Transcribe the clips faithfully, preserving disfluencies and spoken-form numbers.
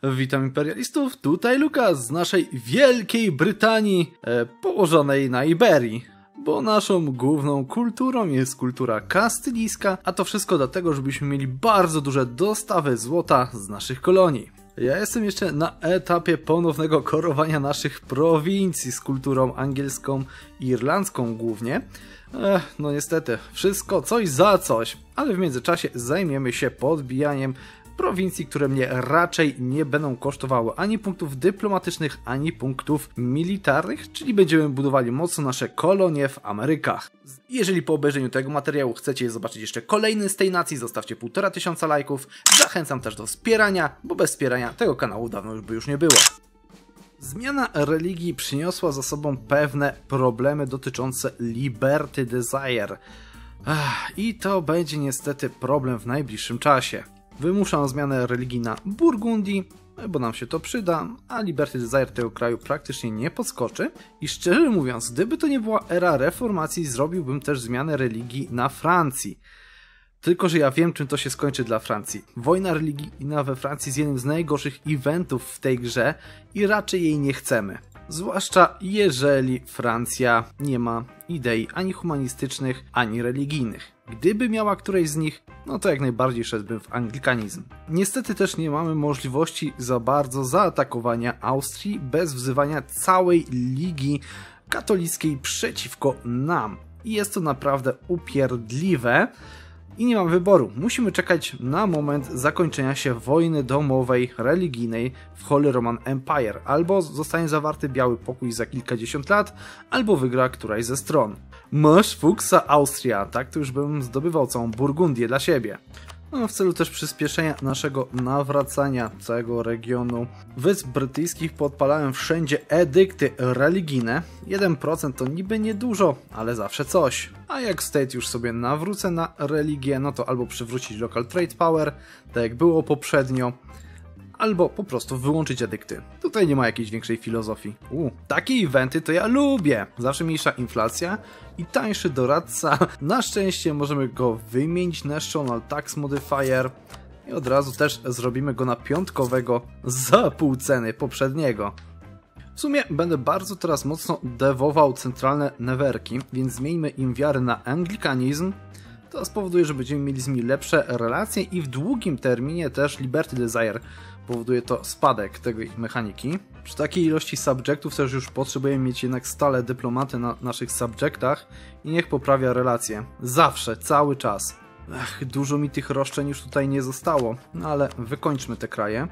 Witam imperialistów, tutaj Lukas z naszej Wielkiej Brytanii, e, położonej na Iberii. Bo naszą główną kulturą jest kultura kastylijska, a to wszystko dlatego, żebyśmy mieli bardzo duże dostawy złota z naszych kolonii. Ja jestem jeszcze na etapie ponownego korowania naszych prowincji z kulturą angielską i irlandzką głównie. Ech, no niestety, wszystko coś za coś, ale w międzyczasie zajmiemy się podbijaniem prowincji, które mnie raczej nie będą kosztowały ani punktów dyplomatycznych, ani punktów militarnych, czyli będziemy budowali mocno nasze kolonie w Amerykach. Jeżeli po obejrzeniu tego materiału chcecie zobaczyć jeszcze kolejny z tej nacji, zostawcie półtora tysiąca lajków. Zachęcam też do wspierania, bo bez wspierania tego kanału dawno już by już nie było. Zmiana religii przyniosła za sobą pewne problemy dotyczące Liberty Desire. Ech, I to będzie niestety problem w najbliższym czasie. Wymuszam zmianę religii na Burgundii, bo nam się to przyda, a Liberty Desire tego kraju praktycznie nie podskoczy. I szczerze mówiąc, gdyby to nie była era reformacji, zrobiłbym też zmianę religii na Francji. Tylko że ja wiem, czym to się skończy dla Francji. Wojna religijna we Francji jest jednym z najgorszych eventów w tej grze i raczej jej nie chcemy. Zwłaszcza jeżeli Francja nie ma idei ani humanistycznych, ani religijnych. Gdyby miała którejś z nich, no to jak najbardziej szedłbym w anglikanizm. Niestety też nie mamy możliwości za bardzo zaatakowania Austrii bez wzywania całej Ligi Katolickiej przeciwko nam. I jest to naprawdę upierdliwe. I nie mam wyboru. Musimy czekać na moment zakończenia się wojny domowej, religijnej w Holy Roman Empire. Albo zostanie zawarty biały pokój za kilkadziesiąt lat, albo wygra któraś ze stron. Masz fuksa Austria, tak to już bym zdobywał całą Burgundię dla siebie. No, w celu też przyspieszenia naszego nawracania całego regionu Wysp Brytyjskich podpalałem wszędzie edykty religijne. jeden procent to niby niedużo, ale zawsze coś. A jak state już sobie nawrócę na religię, no to albo przywrócić local trade power, tak jak było poprzednio, albo po prostu wyłączyć edykty. Tutaj nie ma jakiejś większej filozofii. U, takie eventy to ja lubię. Zawsze mniejsza inflacja i tańszy doradca. Na szczęście możemy go wymienić na National Tax Modifier i od razu też zrobimy go na piątkowego za pół ceny poprzedniego. W sumie będę bardzo teraz mocno dewował centralne newerki, więc zmieńmy im wiarę na anglikanizm. To spowoduje, że będziemy mieli z nimi lepsze relacje i w długim terminie też Liberty Desire powoduje to spadek tego ich mechaniki. Przy takiej ilości subjectów też już potrzebujemy mieć jednak stale dyplomaty na naszych subjectach i niech poprawia relacje. Zawsze, cały czas. Ech, dużo mi tych roszczeń już tutaj nie zostało, no ale wykończmy te kraje.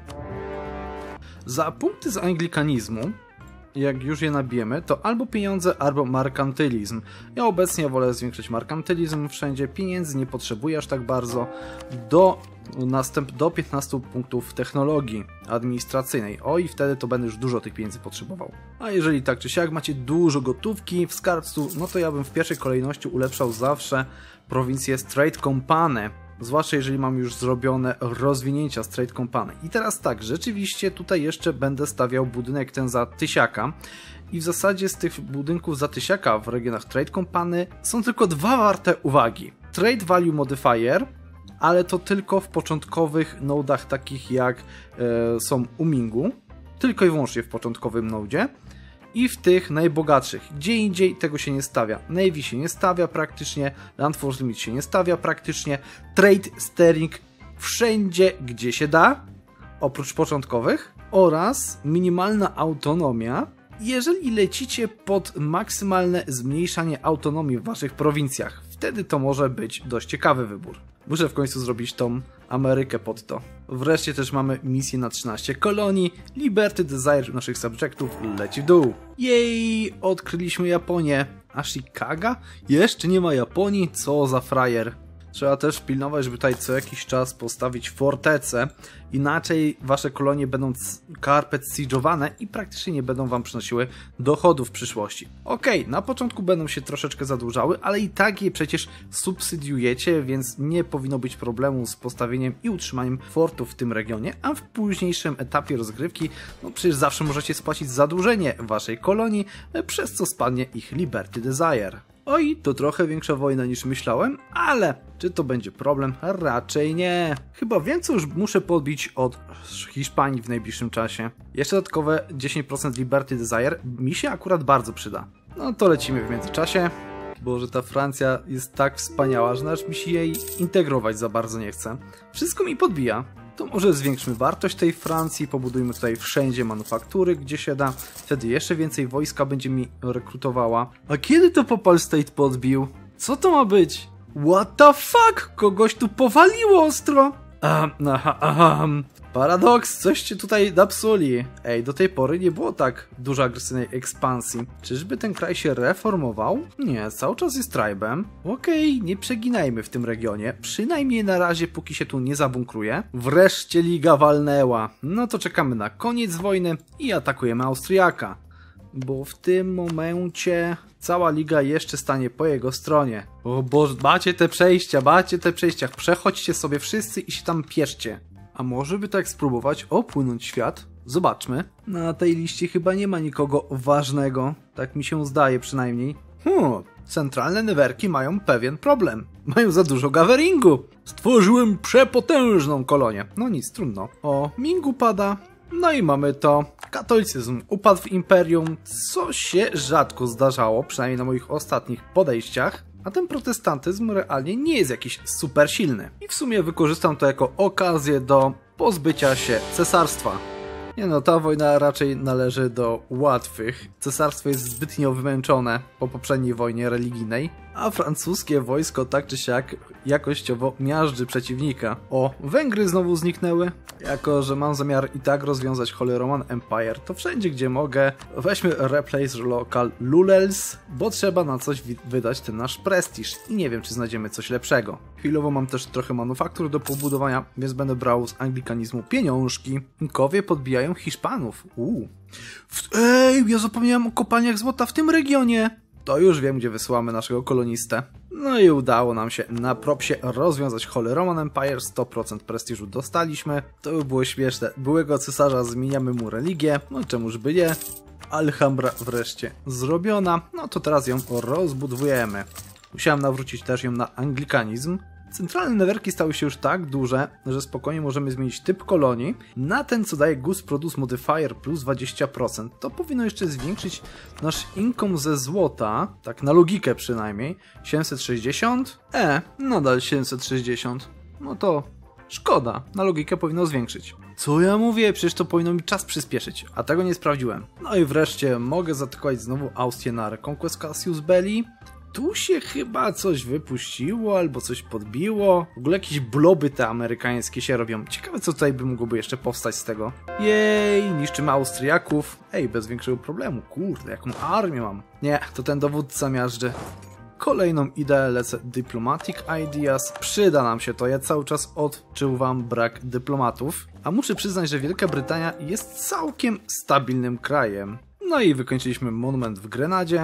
Za punkty z anglikanizmu, jak już je nabijemy, to albo pieniądze, albo merkantylizm. Ja obecnie wolę zwiększyć merkantylizm wszędzie, pieniędzy nie potrzebuję aż tak bardzo. Do, następ, do piętnastu punktów technologii administracyjnej. O i wtedy to będę już dużo tych pieniędzy potrzebował. A jeżeli tak czy siak macie dużo gotówki w skarbcu, no to ja bym w pierwszej kolejności ulepszał zawsze prowincję Trade Company. Zwłaszcza jeżeli mam już zrobione rozwinięcia z Trade Company. I teraz tak, rzeczywiście tutaj jeszcze będę stawiał budynek ten za tysiaka. I w zasadzie z tych budynków za tysiaka w regionach Trade Company są tylko dwa warte uwagi. Trade Value Modifier, ale to tylko w początkowych nodach takich jak e, są u Mingu. Tylko i wyłącznie w początkowym nodzie. I w tych najbogatszych. Gdzie indziej tego się nie stawia. Navy się nie stawia praktycznie, Land Force Limit się nie stawia praktycznie, Trade Steering wszędzie gdzie się da, oprócz początkowych, oraz minimalna autonomia, jeżeli lecicie pod maksymalne zmniejszanie autonomii w waszych prowincjach. Wtedy to może być dość ciekawy wybór. Muszę w końcu zrobić tą Amerykę pod to. Wreszcie też mamy misję na trzynaście kolonii. Liberty Desire naszych subjectów leci w dół. Jej, odkryliśmy Japonię. Ashikaga? Jeszcze nie ma Japonii? Co za frajer. Trzeba też pilnować, żeby tutaj co jakiś czas postawić fortecę, inaczej wasze kolonie będą carpet siege'owane i praktycznie nie będą wam przynosiły dochodów w przyszłości. Okej, okay, na początku będą się troszeczkę zadłużały, ale i tak je przecież subsydiujecie, więc nie powinno być problemu z postawieniem i utrzymaniem fortów w tym regionie, a w późniejszym etapie rozgrywki, no przecież zawsze możecie spłacić zadłużenie waszej kolonii, przez co spadnie ich Liberty Desire. Oj, to trochę większa wojna niż myślałem, ale czy to będzie problem? Raczej nie. Chyba wiem, co już muszę podbić od Hiszpanii w najbliższym czasie. Jeszcze dodatkowe dziesięć procent Liberty Desire mi się akurat bardzo przyda. No to lecimy w międzyczasie. Boże, ta Francja jest tak wspaniała, że aż mi się jej integrować za bardzo nie chce. Wszystko mi podbija. To może zwiększmy wartość tej Francji, pobudujmy tutaj wszędzie manufaktury, gdzie się da. Wtedy jeszcze więcej wojska będzie mi rekrutowała. A kiedy to Papal State podbił? Co to ma być? What the fuck? Kogoś tu powaliło ostro! Aha, aha, aha. Paradoks, coście tutaj napsuli. Ej, do tej pory nie było tak dużo agresywnej ekspansji. Czyżby ten kraj się reformował? Nie, cały czas jest tribem. Okej, okay, nie przeginajmy w tym regionie. Przynajmniej na razie, póki się tu nie zabunkruje. Wreszcie liga walnęła. No to czekamy na koniec wojny i atakujemy Austriaka. Bo w tym momencie cała liga jeszcze stanie po jego stronie. O Boże, macie te przejścia, macie te przejścia. Przechodźcie sobie wszyscy i się tam pieszcie. A może by tak spróbować opłynąć świat? Zobaczmy. Na tej liście chyba nie ma nikogo ważnego. Tak mi się zdaje przynajmniej. Hmm, centralne newerki mają pewien problem. Mają za dużo gaweringu. Stworzyłem przepotężną kolonię. No nic, trudno. O, Ming upada. No i mamy to. Katolicyzm upadł w imperium, co się rzadko zdarzało, przynajmniej na moich ostatnich podejściach. A ten protestantyzm realnie nie jest jakiś super silny. I w sumie wykorzystam to jako okazję do pozbycia się cesarstwa. Nie no, ta wojna raczej należy do łatwych. Cesarstwo jest zbytnio wymęczone po poprzedniej wojnie religijnej, a francuskie wojsko tak czy siak jakościowo miażdży przeciwnika. O, Węgry znowu zniknęły. Jako że mam zamiar i tak rozwiązać Holy Roman Empire, to wszędzie gdzie mogę weźmy Replace Local Lulels, bo trzeba na coś wydać ten nasz prestiż i nie wiem czy znajdziemy coś lepszego. Chwilowo mam też trochę manufaktur do pobudowania, więc będę brał z anglikanizmu pieniążki. Inkowie podbijają Hiszpanów. Uuu. Ej, ja zapomniałem o kopalniach złota w tym regionie. To już wiem, gdzie wysyłamy naszego kolonistę. No i udało nam się na propsie rozwiązać Holy Roman Empire, sto procent prestiżu dostaliśmy. To by było śmieszne. Byłego cesarza zmieniamy mu religię, no czemuż by nie. Alhambra wreszcie zrobiona, no to teraz ją rozbudowujemy. Musiałem nawrócić też ją na anglikanizm. Centralne newerki stały się już tak duże, że spokojnie możemy zmienić typ kolonii na ten, co daje Goose Produce Modifier plus dwadzieścia procent. To powinno jeszcze zwiększyć nasz income ze złota, tak na logikę przynajmniej, siedemset sześćdziesiąt. E, nadal siedemset sześćdziesiąt. No to szkoda, na logikę powinno zwiększyć. Co ja mówię? Przecież to powinno mi czas przyspieszyć, a tego nie sprawdziłem. No i wreszcie mogę zaatakować znowu Austrię na Reconquest Cassius Belli. Tu się chyba coś wypuściło, albo coś podbiło. W ogóle jakieś bloby te amerykańskie się robią. Ciekawe, co tutaj by mogłoby jeszcze powstać z tego. Jej, niszczymy Austriaków. Ej, bez większego problemu. Kurde, jaką armię mam. Nie, to ten dowódca miażdży. Kolejną ideę lecę Diplomatic Ideas. Przyda nam się to, ja cały czas odczuwam brak dyplomatów. A muszę przyznać, że Wielka Brytania jest całkiem stabilnym krajem. No i wykończyliśmy monument w Grenadzie.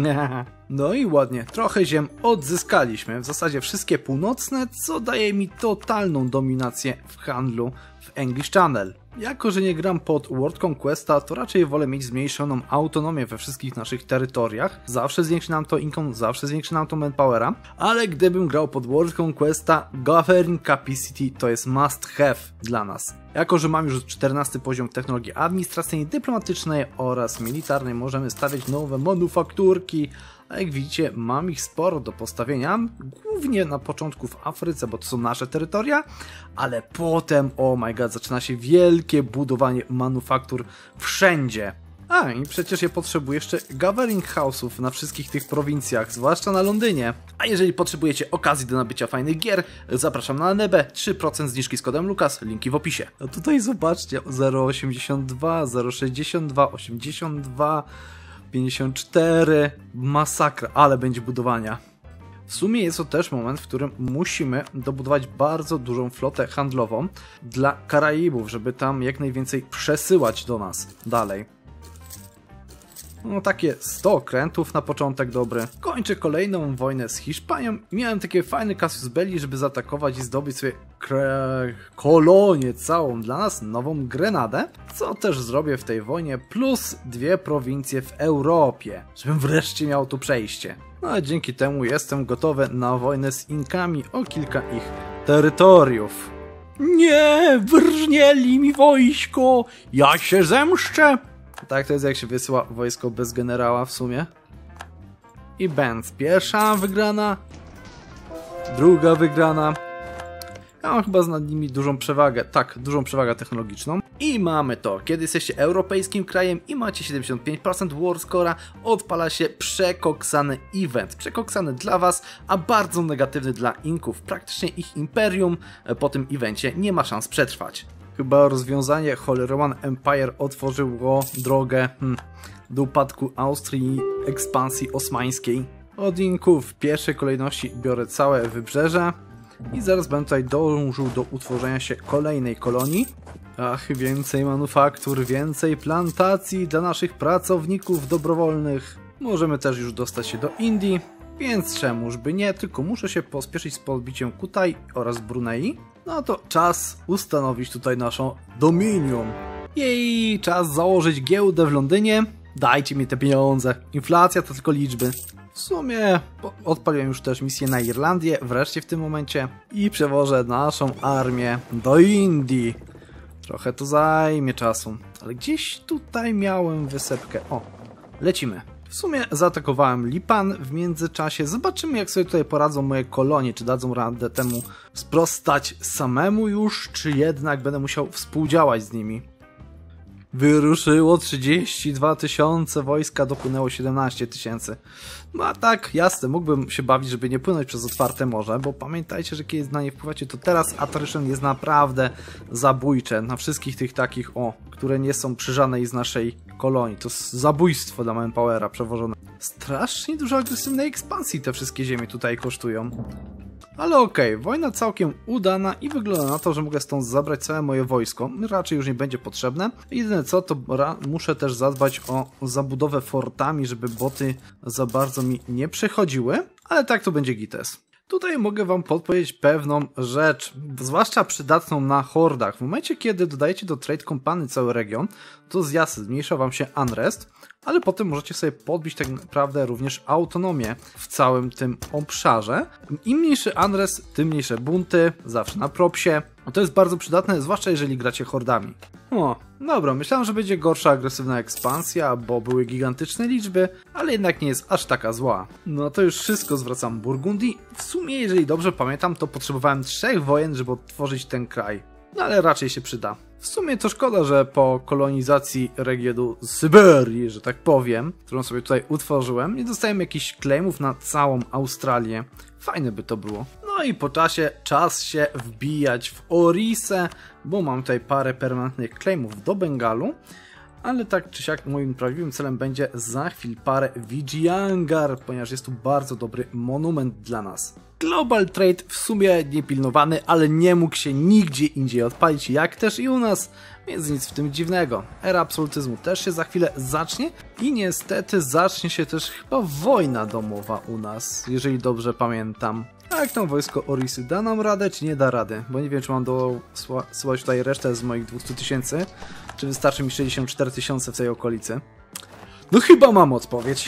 No i ładnie, trochę ziem odzyskaliśmy. W zasadzie wszystkie północne, co daje mi totalną dominację w handlu w English Channel. Jako że nie gram pod World Conquesta, to raczej wolę mieć zmniejszoną autonomię we wszystkich naszych terytoriach. Zawsze zwiększy nam to income, zawsze zwiększy nam to manpowera. Ale gdybym grał pod World Conquesta, Governing Capacity to jest must have dla nas. Jako że mam już czternasty poziom technologii administracyjnej, dyplomatycznej oraz militarnej, możemy stawiać nowe manufakturki. A jak widzicie, mam ich sporo do postawienia, głównie na początku w Afryce, bo to są nasze terytoria, ale potem, oh my god, zaczyna się wielkie budowanie manufaktur wszędzie. A, i przecież ja potrzebuję jeszcze Gathering House'ów na wszystkich tych prowincjach, zwłaszcza na Londynie. A jeżeli potrzebujecie okazji do nabycia fajnych gier, zapraszam na Nebę, trzy procent zniżki z kodem Lukas, linki w opisie. A tutaj zobaczcie, zero przecinek osiemdziesiąt dwa, zero przecinek sześćdziesiąt dwa, osiemdziesiąt dwa, pięćdziesiąt cztery, masakra, ale będzie budowania. W sumie jest to też moment, w którym musimy dobudować bardzo dużą flotę handlową dla Karaibów, żeby tam jak najwięcej przesyłać do nas dalej. No takie sto okrętów na początek dobry. Kończę kolejną wojnę z Hiszpanią i miałem takie fajne casus belli, żeby zaatakować i zdobyć sobie kolonię całą dla nas, nową Grenadę, co też zrobię w tej wojnie, plus dwie prowincje w Europie, żebym wreszcie miał tu przejście. No a dzięki temu jestem gotowy na wojnę z Inkami o kilka ich terytoriów. Nie, wyrżnęli mi wojsko, ja się zemszczę! Tak to jest, jak się wysyła wojsko bez generała w sumie. I bęc pierwsza wygrana, druga wygrana. Ja mam chyba nad nimi dużą przewagę, tak, dużą przewagę technologiczną. I mamy to, kiedy jesteście europejskim krajem i macie siedemdziesiąt pięć procent war score'a, odpala się przekoksany event. Przekoksany dla was, a bardzo negatywny dla Inków. Praktycznie ich imperium po tym evencie nie ma szans przetrwać. Chyba rozwiązanie Holy Roman Empire otworzyło drogę hmm, do upadku Austrii i ekspansji osmańskiej. Od Inków w pierwszej kolejności biorę całe wybrzeże i zaraz będę tutaj dążył do utworzenia się kolejnej kolonii. Ach, więcej manufaktur, więcej plantacji dla naszych pracowników dobrowolnych. Możemy też już dostać się do Indii, więc czemuż by nie, tylko muszę się pospieszyć z podbiciem Kutaj oraz Brunei. No to czas ustanowić tutaj naszą dominium. Jej, czas założyć giełdę w Londynie. Dajcie mi te pieniądze. Inflacja to tylko liczby. W sumie odpaliłem już też misję na Irlandię, wreszcie w tym momencie. I przewożę naszą armię do Indii. Trochę to zajmie czasu, ale gdzieś tutaj miałem wysepkę. O, lecimy. W sumie zaatakowałem Lipan w międzyczasie. Zobaczymy, jak sobie tutaj poradzą moje kolonie. Czy dadzą radę temu sprostać samemu już, czy jednak będę musiał współdziałać z nimi. Wyruszyło trzydzieści dwa tysiące, wojska dopłynęło siedemnaście tysięcy. No a tak, jasne, mógłbym się bawić, żeby nie płynąć przez otwarte morze, bo pamiętajcie, że kiedy na nie wpływacie, to teraz attrition jest naprawdę zabójcze. Na wszystkich tych takich, o, które nie są przyżane z naszej kolonii. To jest zabójstwo dla Manpowera przewożone. Strasznie dużo agresywnej ekspansji te wszystkie ziemie tutaj kosztują. Ale okej, okay, wojna całkiem udana i wygląda na to, że mogę stąd zabrać całe moje wojsko. Raczej już nie będzie potrzebne. Jedyne co, to muszę też zadbać o zabudowę fortami, żeby boty za bardzo mi nie przechodziły. Ale tak to będzie gites. Tutaj mogę wam podpowiedzieć pewną rzecz, zwłaszcza przydatną na hordach. W momencie, kiedy dodajecie do Trade Company cały region, to zjazd zmniejsza wam się unrest, ale potem możecie sobie podbić tak naprawdę również autonomię w całym tym obszarze. Im mniejszy unrest, tym mniejsze bunty, zawsze na propsie. To jest bardzo przydatne, zwłaszcza jeżeli gracie hordami. O, dobra, myślałem, że będzie gorsza agresywna ekspansja, bo były gigantyczne liczby, ale jednak nie jest aż taka zła. No to już wszystko, zwracam Burgundii. W sumie, jeżeli dobrze pamiętam, to potrzebowałem trzech wojen, żeby odtworzyć ten kraj. No ale raczej się przyda. W sumie to szkoda, że po kolonizacji regionu Syberii, że tak powiem, którą sobie tutaj utworzyłem, nie dostałem jakichś claimów na całą Australię. Fajne by to było. No i po czasie czas się wbijać w Orisę, bo mam tutaj parę permanentnych claimów do Bengalu. Ale tak czy siak moim prawdziwym celem będzie za chwilę parę Vijayangar, ponieważ jest tu bardzo dobry monument dla nas. Global Trade w sumie niepilnowany, ale nie mógł się nigdzie indziej odpalić, jak też i u nas, więc nic w tym dziwnego. Era absolutyzmu też się za chwilę zacznie i niestety zacznie się też chyba wojna domowa u nas, jeżeli dobrze pamiętam. A jak tam wojsko Orisy da nam radę, czy nie da rady? Bo nie wiem, czy mam dosyłać tutaj resztę z moich dwieście tysięcy, czy wystarczy mi sześćdziesiąt cztery tysiące w tej okolicy. No chyba mam odpowiedź.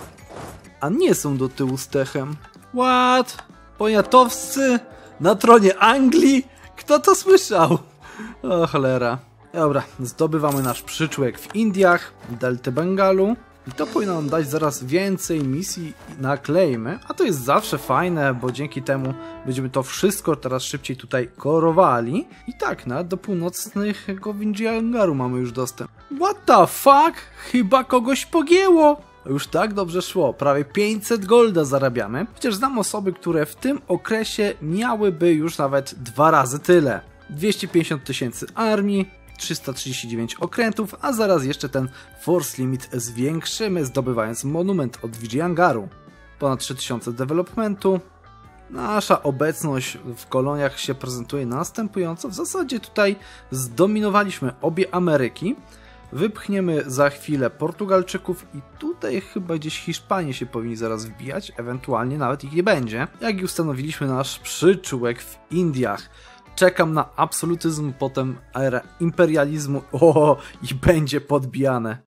A nie są do tyłu z Techem. What? Poniatowscy? Na tronie Anglii? Kto to słyszał? O cholera. Dobra, zdobywamy nasz przyczółek w Indiach, deltę Bengalu. I to powinno nam dać zaraz więcej misji na claimy, a to jest zawsze fajne, bo dzięki temu będziemy to wszystko teraz szybciej tutaj korowali. I tak, nawet do północnego Vijayangaru mamy już dostęp. What the fuck? Chyba kogoś pogięło! Już tak dobrze szło, prawie pięćset golda zarabiamy, chociaż znam osoby, które w tym okresie miałyby już nawet dwa razy tyle. dwieście pięćdziesiąt tysięcy armii, trzysta trzydzieści dziewięć okrętów, a zaraz jeszcze ten force limit zwiększymy, zdobywając monument od Vijayangaru. Ponad trzy tysiące developmentu. Nasza obecność w koloniach się prezentuje następująco. W zasadzie tutaj zdominowaliśmy obie Ameryki. Wypchniemy za chwilę Portugalczyków i tutaj chyba gdzieś Hiszpanie się powinni zaraz wbijać, ewentualnie nawet ich nie będzie. Jak i ustanowiliśmy nasz przyczółek w Indiach. Czekam na absolutyzm, potem erę imperializmu, o, i będzie podbijane.